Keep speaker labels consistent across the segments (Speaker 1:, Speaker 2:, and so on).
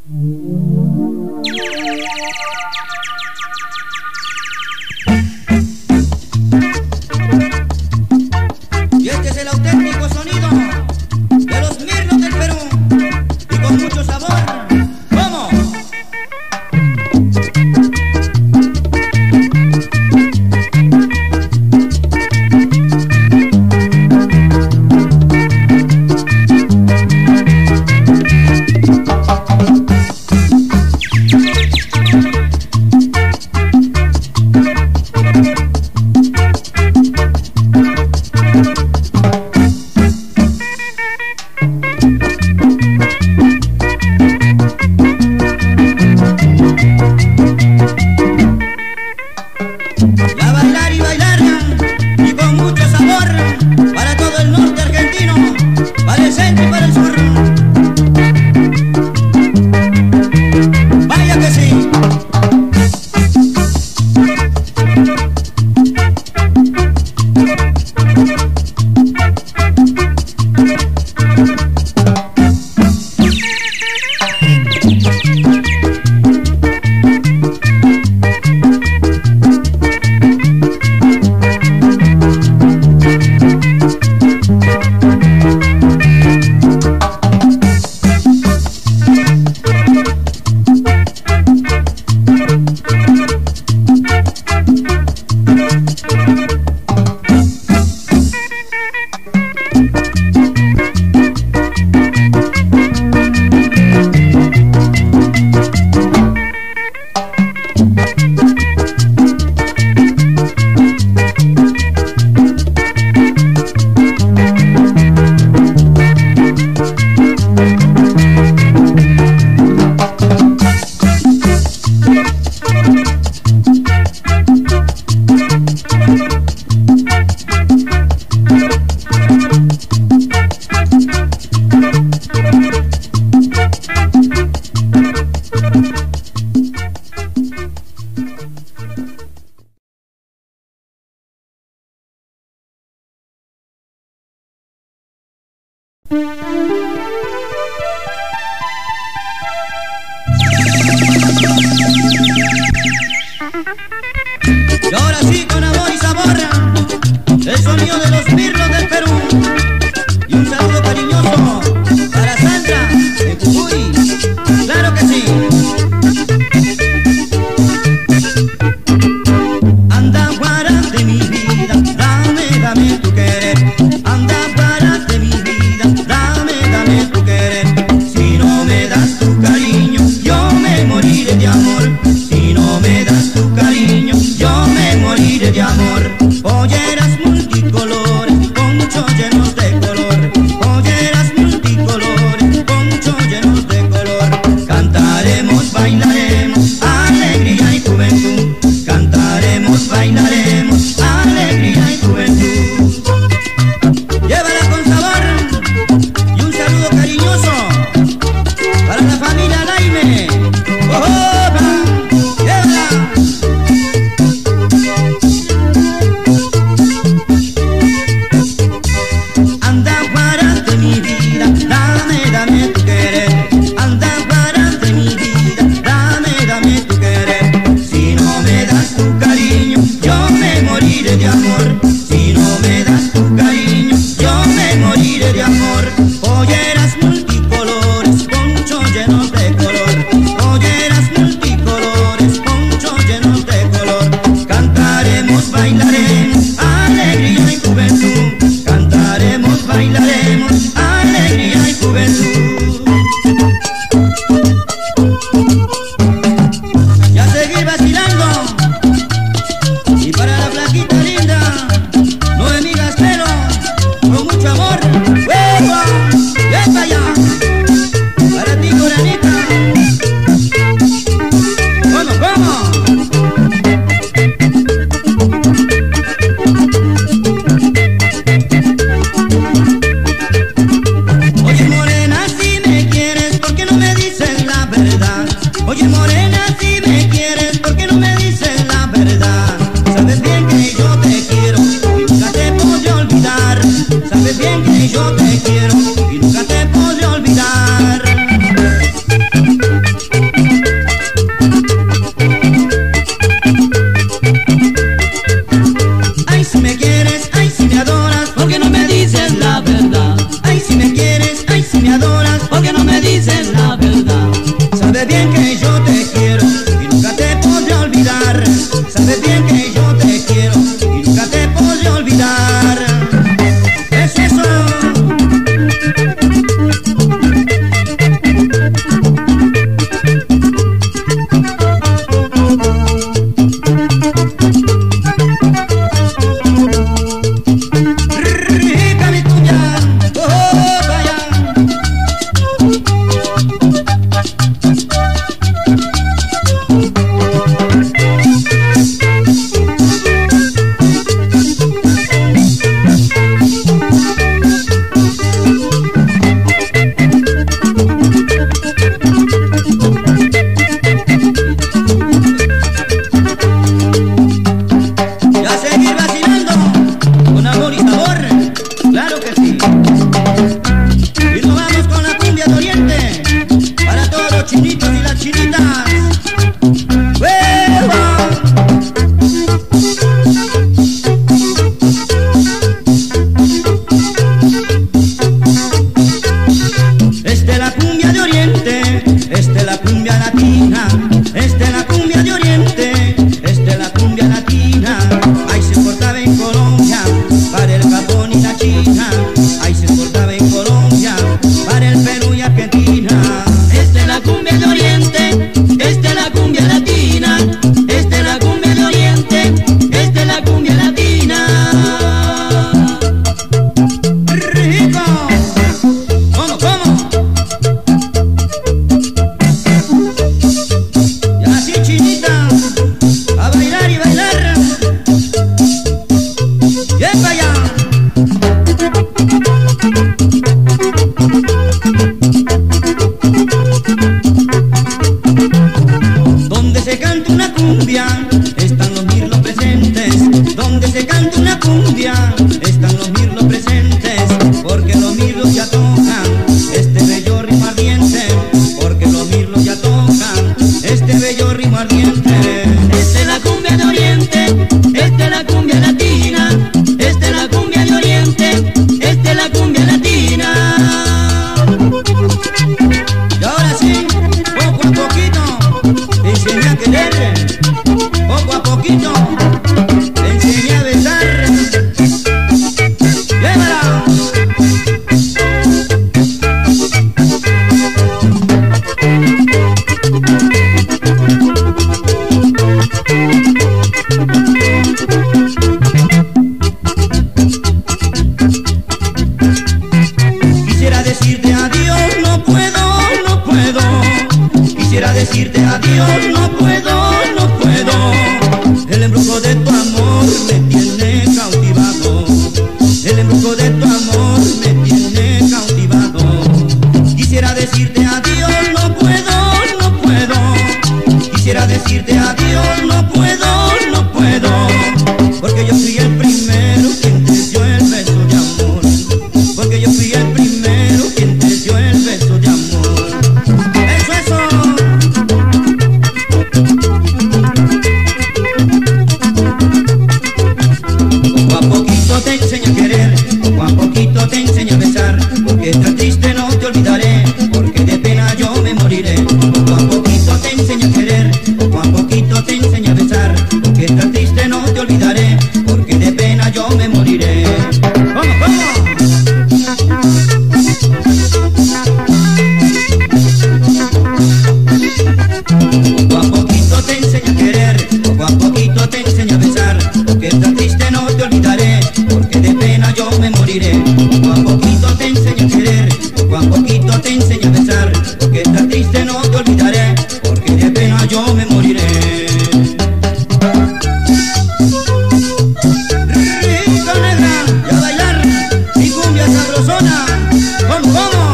Speaker 1: Y este es el auténtico sonido de los Mirlos del Perú, y con mucho sabor. ¡Vamos! A bailar y bailar, y con mucho sabor, para todo el norte argentino, para el centro y para el sur. Vaya que sí. Y ahora sí, con amor y sabor, el sonido de los Mirlos del Perú. Y un saludo cariñoso para Sandra de Jujuy. ¡Claro que sí! Anda, guaras de mi vida, dame tu querer. Anda, guaras de mi vida, dame tu querer. Si no me das tu cariño, yo me moriré de amor. Si no me das tu cariño, yo me moriré de amor. Polleras multicolores, ponchos llenos de color. Polleras multicolores, ponchos llenos de color. Cantaremos, bailaremos, alegría y juventud. Cantaremos, bailaremos, alegría y juventud. Llévala con sabor y un saludo cariñoso para la familia Laime. ¡Opa! ¡Llévala! Anda, guaras de mi vida, dame tu querer. Anda, guaras de mi vida, dame tu querer. Si no me das tu cariño, yo me moriré de amor. Si no me das tu cariño, yo me moriré de amor. Polleras multicolores, ponchos llenos de color. Polleras multicolores, cumbia latina, esta es la cumbia de Oriente, esta es la cumbia latina. Ahí se exportaba en Colombia para el Japón y la China, ahí se exportaba en Colombia para el Perú y Argentina.
Speaker 2: Esta es la cumbia de Oriente, esta es la cumbia latina, esta es la cumbia de Oriente, esta es la cumbia latina.
Speaker 1: ¡Rico! ¿Cómo, cómo? Y así, chinita, a bailar y bailar. ¡Bien para allá! Donde se canta una cumbia, están los mirlos presentes. Donde se canta una cumbia, están los mirlos presentes. Porque los mirlos ya tocan este bello ritmo ardiente. Porque los mirlos ya tocan este bello ritmo ardiente.
Speaker 2: Esta es la cumbia de Oriente, esta es la cumbia latina, esta es la cumbia de Oriente, esta es la cumbia latina.
Speaker 1: Y ahora sí, poco a poquito, te enseñé a querer. Poco a poquito, te enseñé a besar. ¡Llévala! Quisiera decirte adiós, no puedo, no puedo. Quisiera decirte adiós, no puedo, no puedo. El embrujo de tu amor me tiene cautivado. El embrujo de tu amor me tiene cautivado. Quisiera decirte adiós, no puedo, no puedo. Quisiera decirte adiós, no puedo, no puedo. Porque yo fui el primero quien te dio el beso de amor. Porque yo fui el primero quien te dio el beso de amor. Eso, eso. Poco a poquito te enseño a querer, poco a poquito te enseño a besar. Porque tan triste no te olvidaré, porque de pena yo me moriré. Poco a poquito te enseño a querer, poco a poquito te enseño a besar. Porque tan triste no te olvidaré, porque de pena yo me moriré. ¿Cómo, cómo? Poco a poquito te enseño a querer, poco a poquito te enseño a besar. Porque tan triste no te olvidaré, porque de pena yo me moriré. Poco a poquito te enseño a querer, poco a poquito te enseño a besar. Porque tan triste no te olvidaré, porque de pena yo me moriré. Rico, negra, y a bailar mi cumbia sabrosona. ¿Cómo, cómo?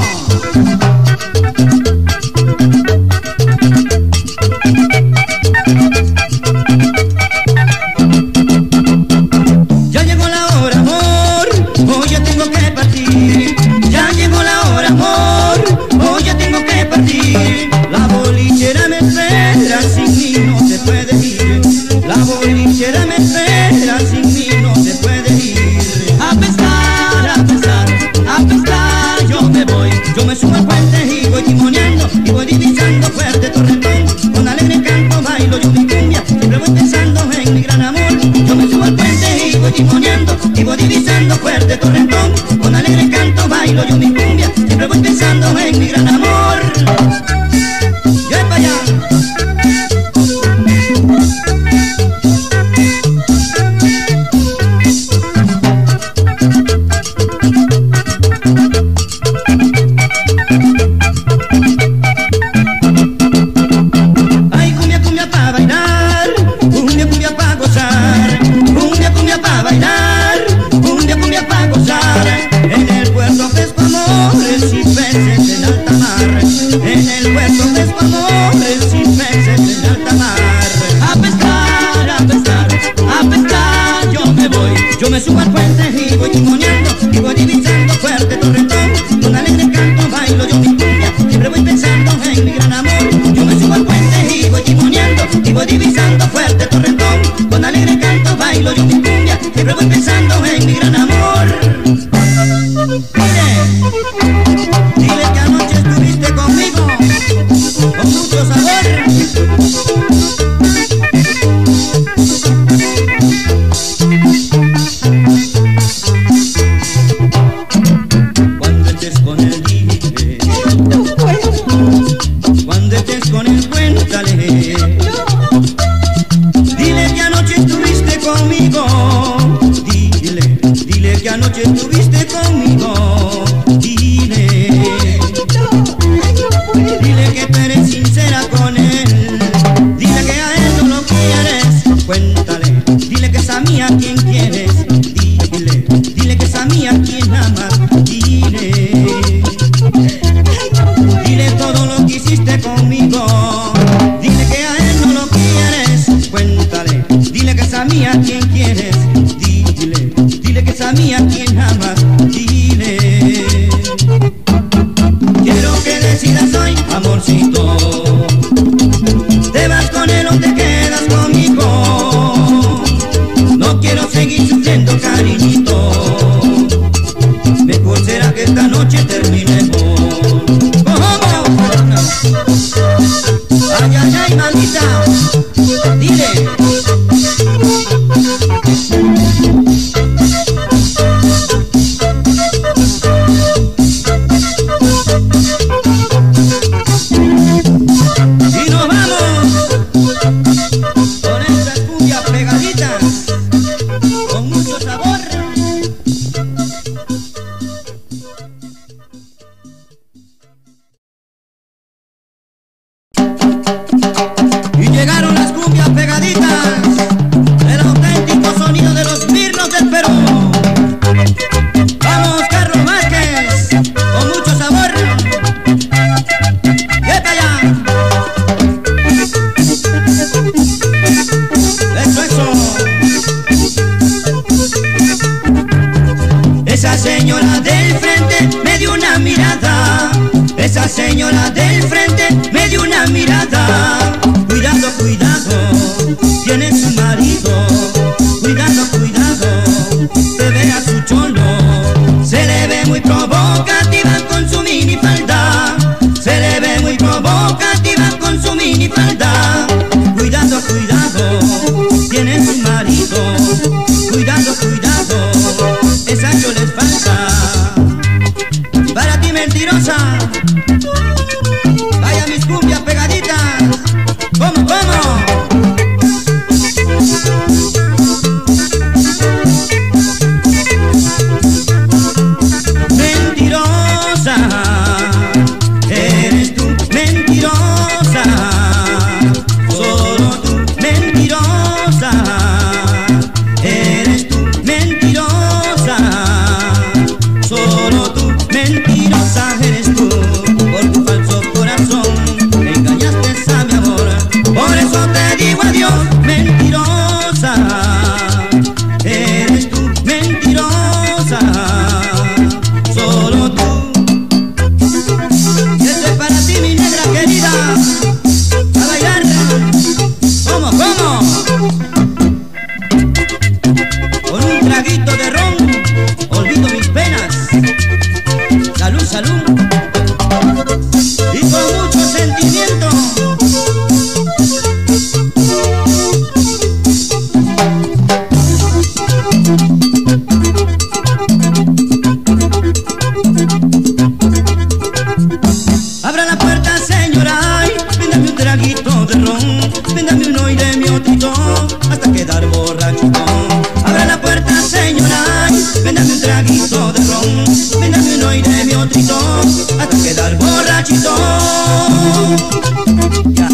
Speaker 1: Ya llegó la hora, amor, hoy ya tengo que partir. Ya llegó la hora, amor, hoy ya tengo que partir. La bolichera me espera, sin mí no se puede ir. La bolichera me espera, sin mí no se puede ir.
Speaker 2: A pescar, a pescar, a pescar, yo me voy.
Speaker 1: Yo me subo al puente y voy timoneando, y voy divisando fuerte torrentón. Con alegre canto bailo yo mi cumbia, siempre voy pensando en mi gran amor. Yo me subo al puente y voy timoneando, y voy divisando fuerte torrentón. Con alegre canto bailo yo mi cumbia, siempre voy pensando en mi gran amor. ¡Ya para allá! Ay, cumbia, cumbia pa' bailar, cumbia, cumbia pa' gozar. Cumbia, cumbia pa' bailar, cumbia, cumbia pa' gozar. En el puerto pesco amores y peces en alta mar. En el puerto pesco amores y peces en alta mar.
Speaker 2: A pescar, a pescar, a pescar, yo me voy.
Speaker 1: Yo me subo al puente y voy timoneando, y voy divisando fuerte torrentón. Con alegre canto bailo yo mi cumbia, siempre voy pensando en mi gran amor. Yo me subo al puente y voy timoneando, y voy divisando fuerte torrentón. Con alegre canto bailo yo mi cumbia, siempre voy pensando en mi gran amor. Dile que anoche estuviste conmigo, con muchos quieres con él, cuéntale. Dile que anoche estuviste conmigo. Dile que anoche estuviste conmigo. Dile que tú eres sincera con él. Dile que a él no lo quieres, cuéntale. Dile que es a mí a quien quieres. Dile que es a mí a quien amas. Dile todo lo que hiciste conmigo. Dile que a él no lo quieres, cuéntale. Dile que es a mí a quien quieres. Dile que es a mí a quien amas. Dile. Quiero que decidas hoy, amorcito. ¿Te vas con él o te quedas conmigo? No quiero seguir sufriendo, cariñito. Mejor será que esta noche terminemos. Ay, ay, ay, mamita, dile. Y nos vamos con estas cumbias pegaditas, con mucho sabor. Y llegaron las cumbias pegaditas, el auténtico sonido de los Mirlos del Perú. Vamos, Carlos Márquez, con mucho sabor. ¡Quédate allá! Eso. Esa señora del frente me dio una mirada. Esa señora del frente me dio una mirada. Cuidado, cuidado, tiene su marido. Cuidado, cuidado, se ve a su cholo. Se le ve muy provocativa con su minifalda. Se le ve muy provocativa con su minifalda. Cuidado, cuidado, tiene su marido. Cuidado, cuidado, esa chola es falsa. Para ti, mentirosa. Vaya mis cumbias pegaditas. ¿Cómo? Mentirosa, eres tú, mentirosa. Solo tú, mentirosa. Eres tú, mentirosa. Solo tú, mentirosa eres tú. Por tu falso corazón me engañaste a mi amor. Por eso te digo adiós, mentirosa. Eres tú, mentirosa. Solo tú. Esto es para ti, mi negra querida. A bailar. ¿Cómo? Con un traguito de ron olvido mis penas. Salud, salud. Y con mucho sentimiento. Abra la puerta, señora, ay, véndame un traguito de ron. Véndame uno y de mi otrito, hasta quedar borrachito. Abra la puerta, señora, ay, véndame un traguito de ron. Véndame uno y de mi otrito, hasta quedar borrachito. Ya.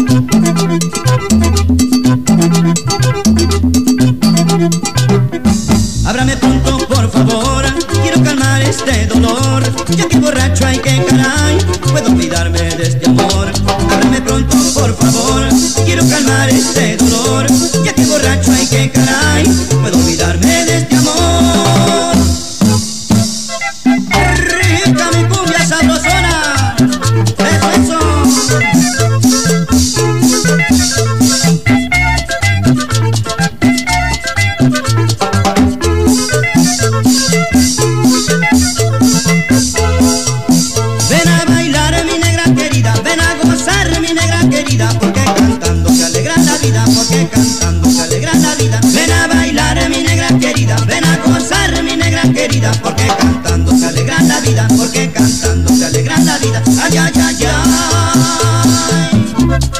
Speaker 1: Ábrame pronto, por favor, quiero calmar este dolor. Ya que borracho hay que caray, puedo olvidarme de este amor. Ábrame pronto, por favor, quiero calmar este dolor. Ya que borracho hay que caray, puedo olvidarme de este amor. Rica mi cumbia sabrosona. Eso. Ven a bailar, mi negra querida, ven a gozar, mi negra querida, porque cantando se alegra la vida, porque cantando se alegra la vida. Ven a bailar, mi negra querida, ven a gozar, mi negra querida, porque cantando se alegra la vida, porque cantando se alegra la vida. Ay, ay, ay, ay.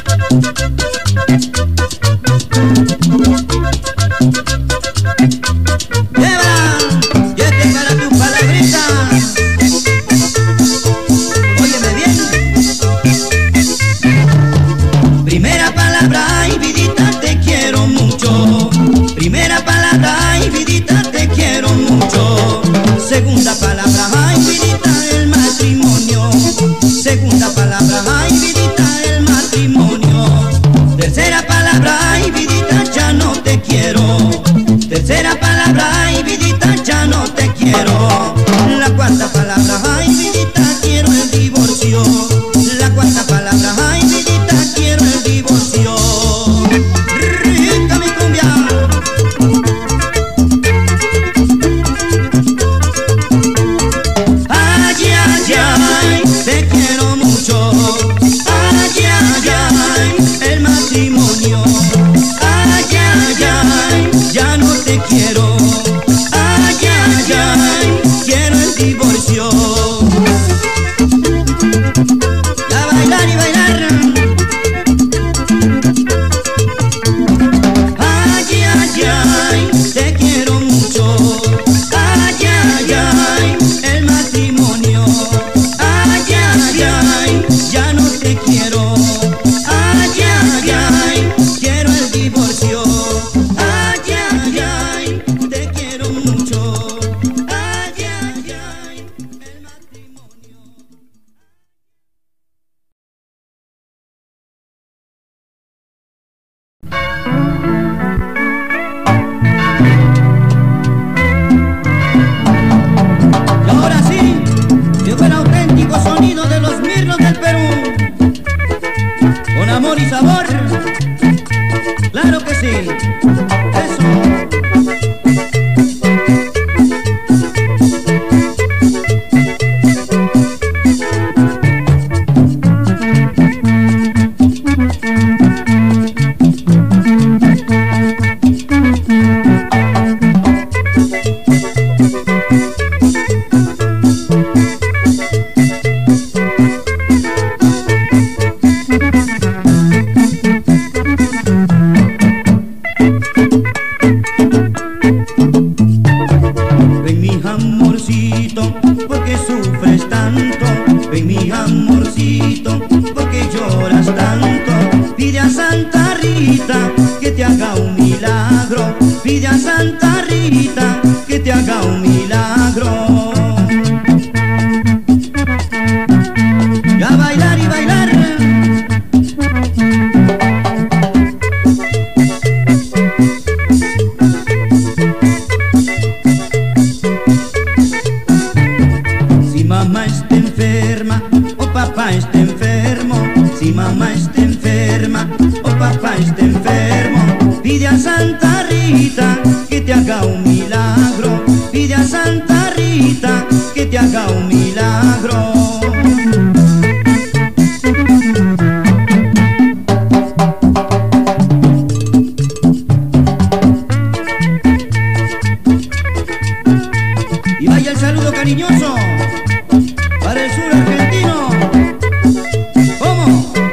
Speaker 1: palabra, ay vidita, te quiero mucho. Primera palabra, ay vidita, te quiero mucho. Segunda palabra, ay vidita, el matrimonio. Segunda palabra, ay vidita, el matrimonio. Tercera palabra, ay vidita, ya no te quiero. Tercera palabra, ay vidita, ya no te quiero. La cuarta palabra, ay vidita, quiero el divorcio. La cuarta palabra, ay vidita, quiero el divorcio. Rica mi cumbia. Ay, ay, ay, te quiero mucho. Ay, ay, ay, el matrimonio. Ay, ay, ay, ya no te quiero. Ay, ay, ay, quiero el divorcio. A bailar y bailar. Ay, ay, ay, te quiero mucho. Ay, ay, ay, el matrimonio. Ay, ay, ay, ya no te quiero. Ay, ay, ay, quiero el divorcio. Ay, ay, ay, te quiero mucho. Ay, ay, ay, el matrimonio. Y ahora sí, llegó el auténtico sonido de los mirlos del Perú. Con amor y sabor, claro que sí. Eso. Ven mi amorcito, porque sufres tanto. Ven mi amorcito, porque lloras tanto. Pide a Santa Rita que te haga un milagro. Pide a Santa Rita que te haga un milagro. Y a bailar y bailar. Si mamá está enferma o papá está enfermo, si mamá está enferma o papá está enfermo, pide a Santa Rita que te haga un milagro. Pide a Santa Rita que te haga un milagro. Y vaya el saludo cariñoso para el sur argentino. ¿Cómo?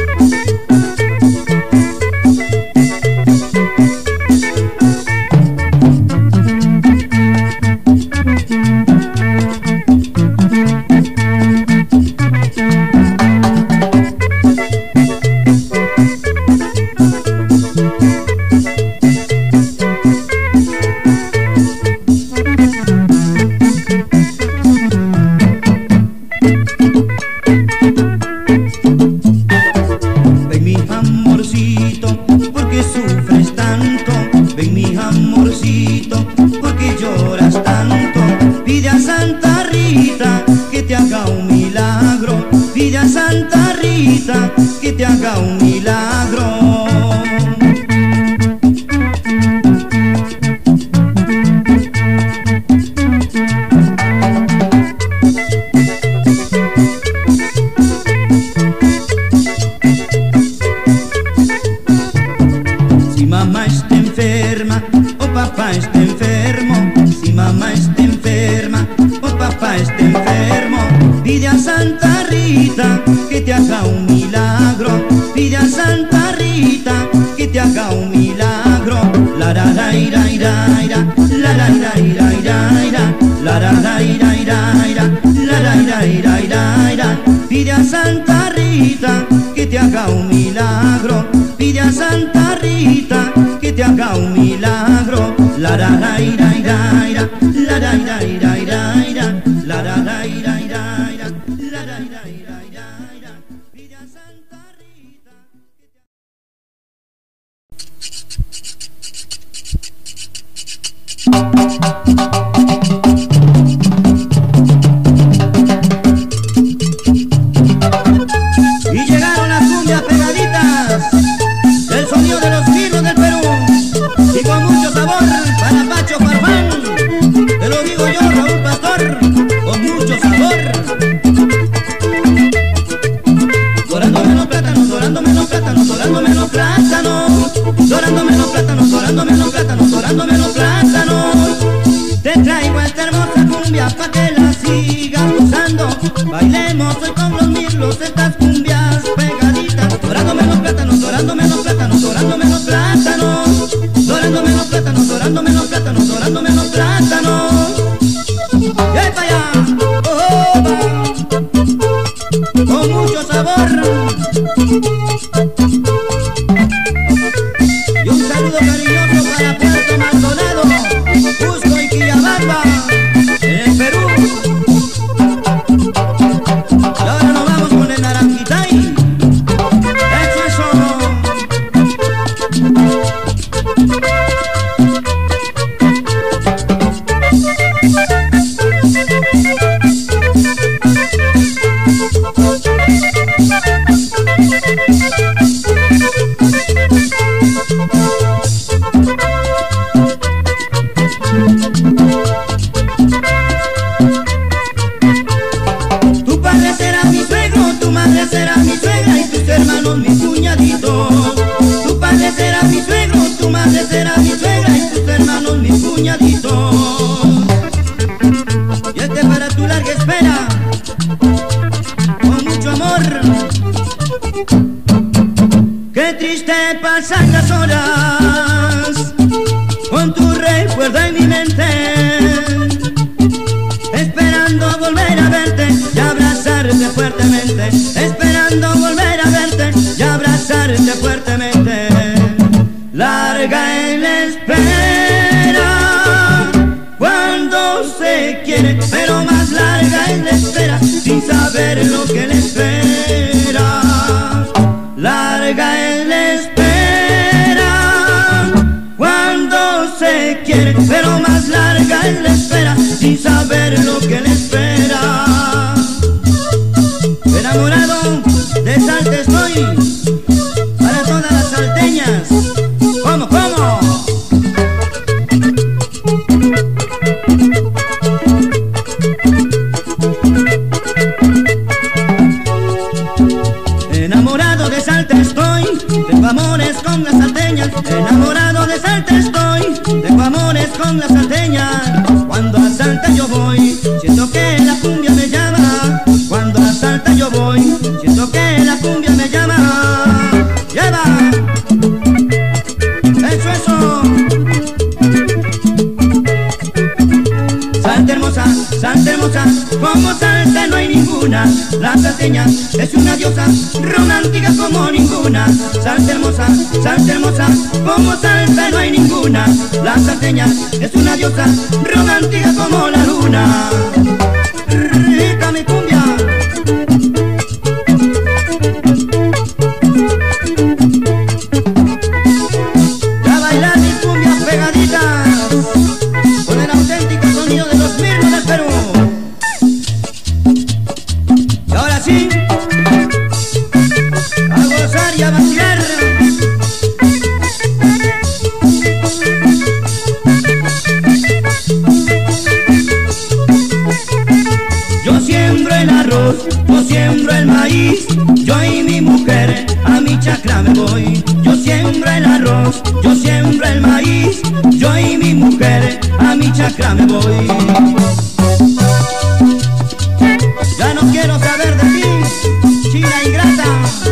Speaker 1: Ven mi amorcito, porque sufres tanto. Ven mi amorcito, porque lloras tanto. Pide a Santa Rita que te haga un milagro. Pide a Santa Rita que te haga un milagro. Si mamá está enferma o papá está enfermo, si mamá está enferma o papá está enfermo, pide a Santa Rita que te haga un milagro. Pide a Santa Rita que te haga un milagro. La la la ira ira ira, la la ira ira ira ira, la la la ira ira ira, la la ira ira ira ira. Pide a Santa Rita que te haga un milagro. Pide a la la la ira ira ira, la la ira ira ira ira, la la la ira ira ira, la la ira ira ira, Villa Santa Rita. Y llegaron las cumbias pegaditas, el sonido de los mirlos del Perú, y con mucho sabor para Pacho Farfán, te lo digo yo, Raúl Pastor, con mucho sabor. Dorándome los plátanos, dorándome los plátanos, dorándome los plátanos, dorándome los plátanos, dorándome los plátanos, dorándome los plátanos. Te traigo esta hermosa cumbia pa' que la sigas gozando. Bailemos hoy con los mirlos estas cumbias pegaditas. Dorándome los plátanos, dorándome los plátanos, dorándome los plátanos, dorándome los plátanos, dorándome los plátanos, dorándome los plátanos. ¡Y ahí para allá! ¡Oh, va! Con mucho sabor. Y un saludo cariñoso para Puerto Maldonado, Cusco y Quillabamba, en el Perú. Y ahora nos vamos con el Naranjitay. Eso. Tu padre será mi suegro, tu madre será mi suegra y tus hermanos mis cuñaditos. Tu padre será mi suegro, tu madre será mi suegra y tus hermanos mis cuñaditos. Y este para tu larga espera, con mucho amor. Qué triste pasan las horas con tu recuerdo en mi mente, esperando volver a verte y abrazarte fuertemente, esperando volver a verte y abrazarte fuertemente. Larga es la espera cuando se quiere, pero más larga es la espera sin saber lo que le espera. Larga es la espera cuando se quiere, pero más larga es la espera sin saber lo que le espera. Enamorado de Salta estoy, para todas las salteñas. ¿Cómo? Enamorado de Salta estoy, tengo amores con las salteñas. Enamorado de Salta estoy, tengo amores con las salteñas. Cuando a Salta yo voy, siento que la cumbia me llama. Cuando a Salta yo voy, siento que la cumbia me llama. ¡Lleva! Eso. Salta hermosa, como Salta no hay ninguna. La salteña es una diosa romántica como ninguna. Salta hermosa, como Salta no hay ninguna. La salteña es una diosa romántica como la luna. Rica mi cumbia. Ya bailar mis cumbias pegaditas con el auténtico sonido de los mirlos del Perú. Y ahora sí, a gozar y a vacilar. Yo siembro el arroz, yo siembro el maíz, yo y mi mujer a mi chacra me voy. Yo siembro el arroz, yo siembro el maíz, yo y mi mujer a mi chacra me voy. Ya no quiero saber de ti, china ingrata.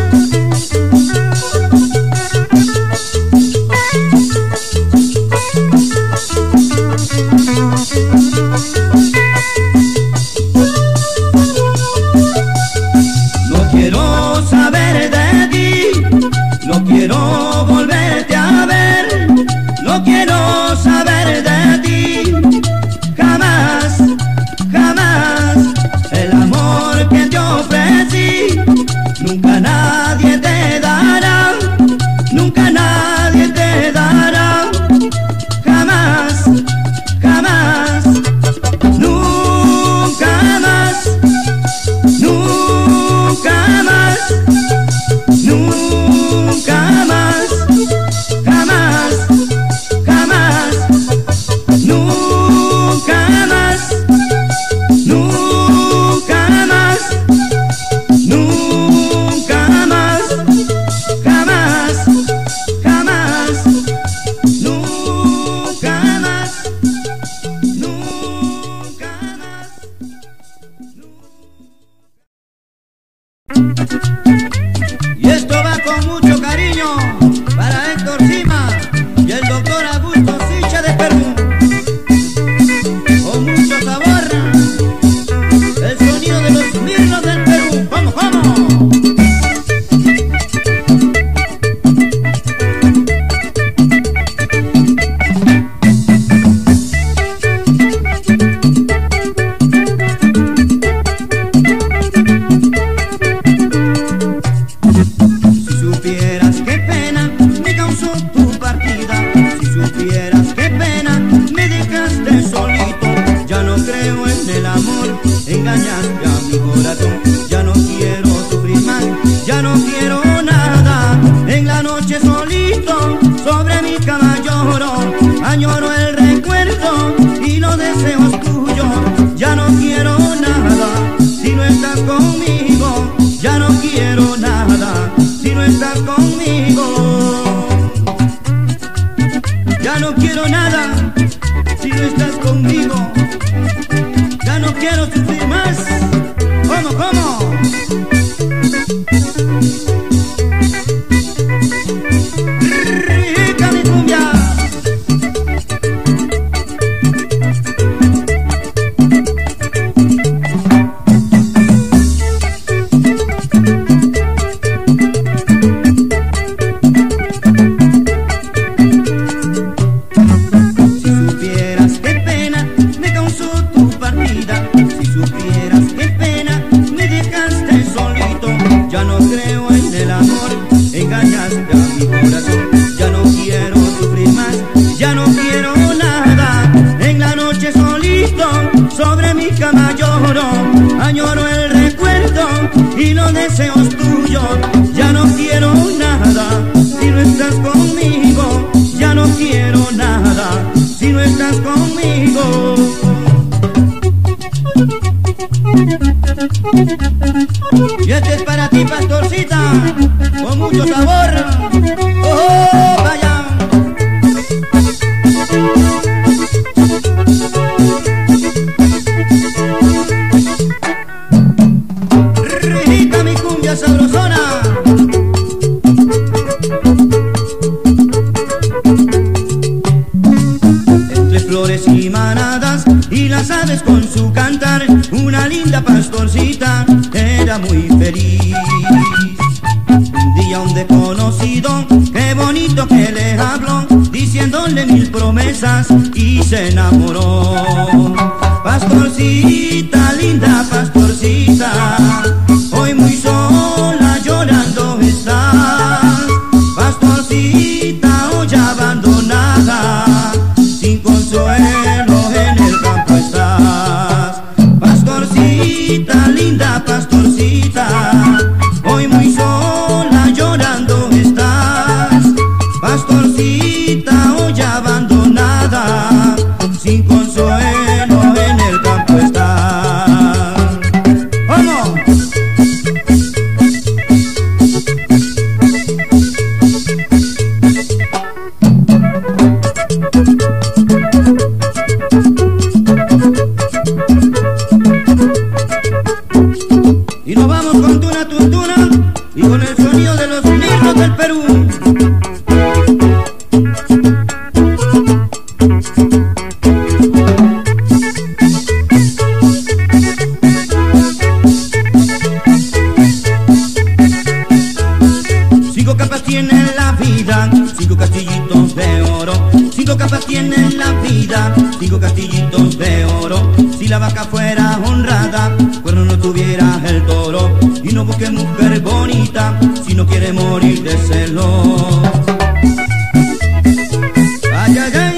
Speaker 1: No quiero saber de ti, no quiero volverte a ver, no quiero saber de añoro el recuerdo y los deseos tuyos. Ya no quiero nada si no estás conmigo, ya no quiero nada si no estás conmigo. Ya no quiero nada si no estás conmigo, ya no quiero sufrir más. ¿Cómo, cómo? Rica mi cumbia. Ya no quiero nada, en la noche solito, sobre mi cama lloro, añoro el recuerdo y los deseos tuyos. Ya no quiero nada si no estás conmigo, ya no quiero nada si no estás conmigo. Y este es para ti, pastorcita, con mucho sabor. ¡Oh, vaya! Rica mi cumbia sabrosona. Entre flores y manadas y las aves con su cantar, una linda pastorcita era muy feliz. Un día un desconocido, qué bonito que le habló, diciéndole mil promesas y se enamoró. Pastorcita, linda pastorcita, hoy muy sola llorando estás. Pastorcita, hoy abandonada, sin consuelo en el campo estás. Pastorcita, linda pastorcita, hoy muy sola llorando estás. Pastorcita, hoy abandonada, sin consuelo en el campo estás. ¡Vamos! Y nos vamos con tuna, tuntuna y con el sonido de los niños del Perú. Cinco capas tiene la vida, cinco castillitos de oro. Cinco capas tiene la vida, cinco castillitos de oro. Si la vaca fuera honrada, cuerno no tuviera el toro. Y no busque mujer bonita si no quiere morir de celos. Ay, ay, ay.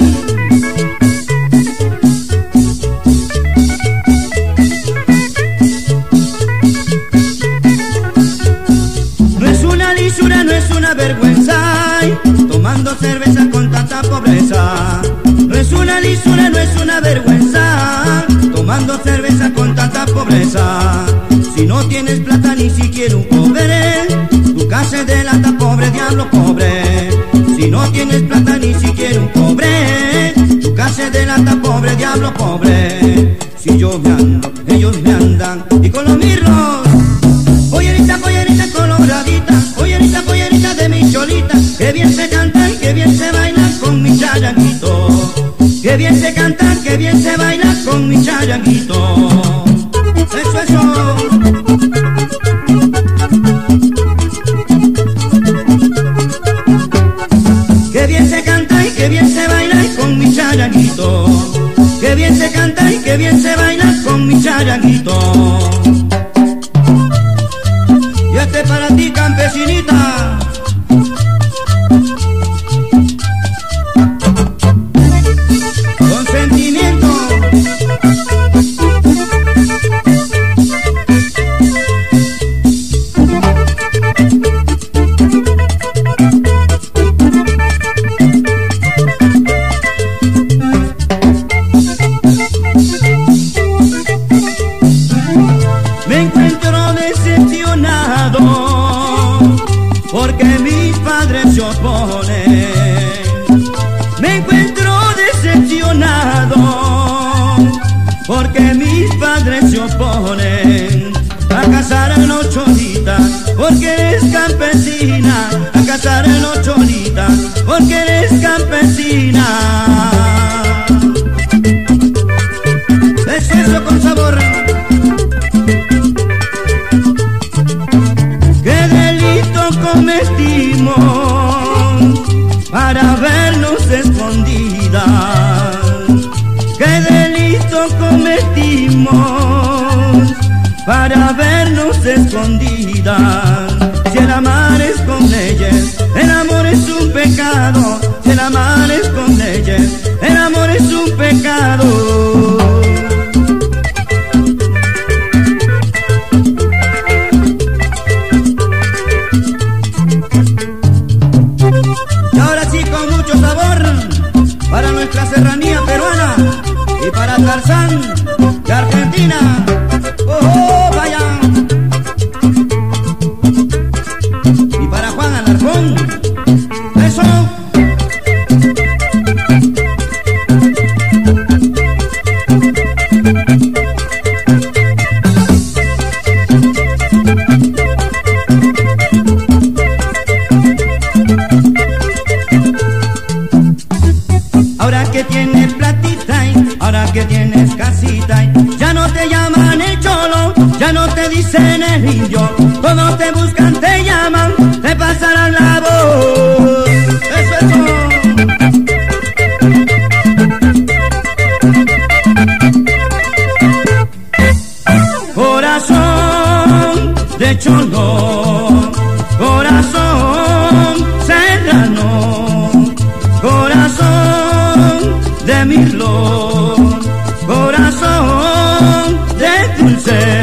Speaker 1: No es una lisura, no es una vergüenza, ay, tomando cerveza con tanta pobreza. No es una lisura, no es una vergüenza, tomando cerveza con tanta pobreza. Si no tienes plata ni siquiera un cobre, tu casa es de lata, pobre diablo pobre. Si no tienes plata ni siquiera un cobre, tu casa es de lata, pobre diablo pobre. Si yo me ando, ellos me andan, y con los mirlos. Pollerita, pollerita coloradita, pollerita, pollerita de mi cholita, que bien se canta y que bien se baila con mi charanguito. Que bien se canta, que bien se baila con mi charanguito. Eso, eso. Que bien se canta y que bien se baila con mi charanguito. Que bien se canta y que bien se baila con mi charanguito. Y este para ti, campesinita. Con sentimiento. vecina a cazar en ocholita, porque eres campesina. Es eso con sabor. ¿Qué delito cometimos para vernos escondidas? ¿Qué delito cometimos para vernos escondidas? Si el amar es con leyes, el amor es un pecado. Si el amar es con leyes, el amor es un pecado. Y ahora sí, con mucho sabor, para nuestra serranía peruana y para Tarzán de Argentina. ¡Oh, vaya! Y para Juan Alarcón. ¡Eso! Ahora que tienes platita, ahora que tienes casita, ya no te llaman el cholo, ya no te dicen el indio, todos te buscan, te llaman, te pasarán la voz. Eso es todo. Corazón de cholo, corazón serrano, corazón de mirlo, corazón de dulce.